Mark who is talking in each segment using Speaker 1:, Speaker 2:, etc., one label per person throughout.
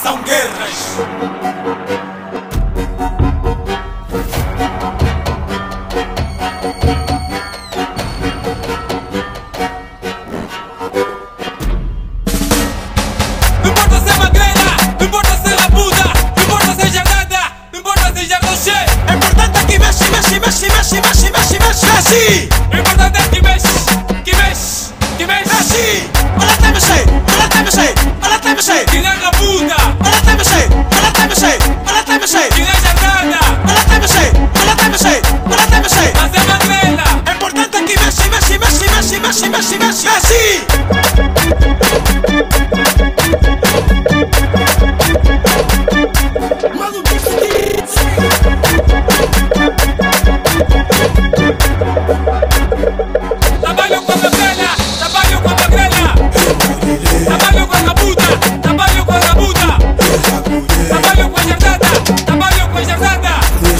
Speaker 1: são guerras. Não importa ser magrela, não importa ser rabuda, não importa ser jardada, não importa ser jardoche.
Speaker 2: É importante que mexe, mexe, mexe, mexe, mexe, mexe, mexe, mexe.
Speaker 1: O importante é que mexe, que mexe, que mexe.
Speaker 2: Mexe. Olha tá mexer, olha tá mexer, olha tá mexer.
Speaker 1: Que nem rabuda,
Speaker 2: Olha tá mexer, olha tá mexer, olha tá mexer.
Speaker 1: que nem jardada,
Speaker 2: Olha tá mexer, olha tá mexer, olha tá mexer.
Speaker 1: mas é magrela.
Speaker 2: É importante que mexe, mexe, mexe, mexe, mexe, mexe, mexe, mexe.
Speaker 1: Trabalho com a magrela, trabalho com a magrela. Trabalho com a rabuda, trabalho com a rabuda. Trabalho com a jardada, trabalho com a jardada.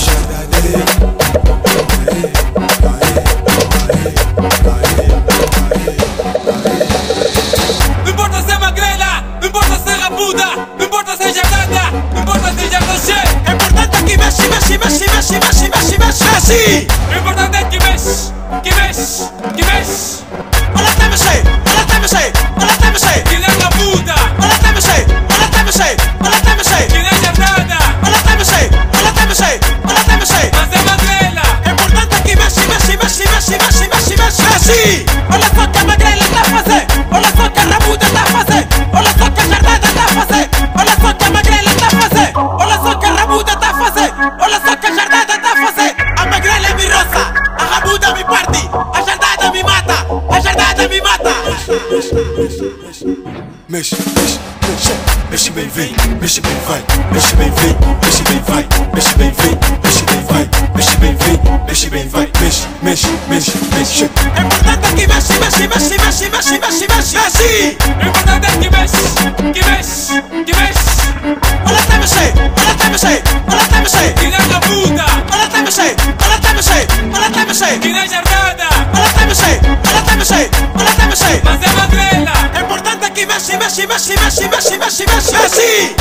Speaker 1: Não importa ser magrela, não importa ser rabuda, não importa ser jardada, não importa ser jardoche.
Speaker 2: É importante que mexe, mexe, mexe, mexe, mexe, mexe, mexe, mexe.
Speaker 1: O importante é que mexe, que mexe, que mexe.
Speaker 2: Olha tá mexer, olha tá mexer, olha tá mexer.
Speaker 1: Que nem rabuda,
Speaker 2: Olha tá mexer, olha tá mexer, olha tá mexer.
Speaker 1: que nem jardada,
Speaker 2: Olha tá mexer, olha tá mexer, olha tá mexer.
Speaker 1: mas é magrela.
Speaker 2: É importante que mexe, mexe, mexe, mexe, mexe, mexe, mexe, mexe. Olha só que a magrela tá a fazer, olha só que a rabuda tá a fazer, olha só que a jardada tá a fazer, olha só que a magrela tá a fazer, olha só que a rabuda tá a fazer, olha só que a jardada tá a fazer. A magrela me roça, a rabuda me parte, a jardada me mata, a jardada me mata.
Speaker 3: Mexe, mexe, mexe, mexe bem vem, mexe bem vai, mexe bem vem, mexe bem vai, mexe bem vem, mexe bem vai, mexe bem vem, mexe bem vai, mexe, mexe, mexe, mexe.
Speaker 2: É importante que mexe, mexe, mexe, mexe, mexe, mexe, mexe, mexe.
Speaker 1: O importante é que mexe, que mexe, que mexe.
Speaker 2: Olha tá mexer, olha tá mexer, olha tá mexer.
Speaker 1: Que nem rabuda,
Speaker 2: Olha tá mexer, olha tá mexer, olha tá mexer.
Speaker 1: que nem jardada,
Speaker 2: Olha tá mexer, olha tá mexer, olha tá mexer.
Speaker 1: mas é magrela.
Speaker 2: É importante que mexe, mexe, mexe, mexe, mexe, mexe, mexe, mexe.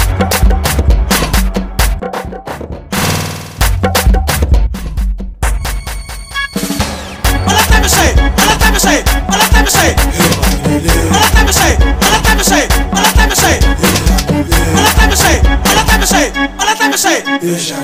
Speaker 2: Olha tá mexer, olha tá mexer, olha tá mexer. Olha tá mexer, olha tá mexer, olha tá mexer. Olha tá mexer, olha tá mexer, olha tá mexer.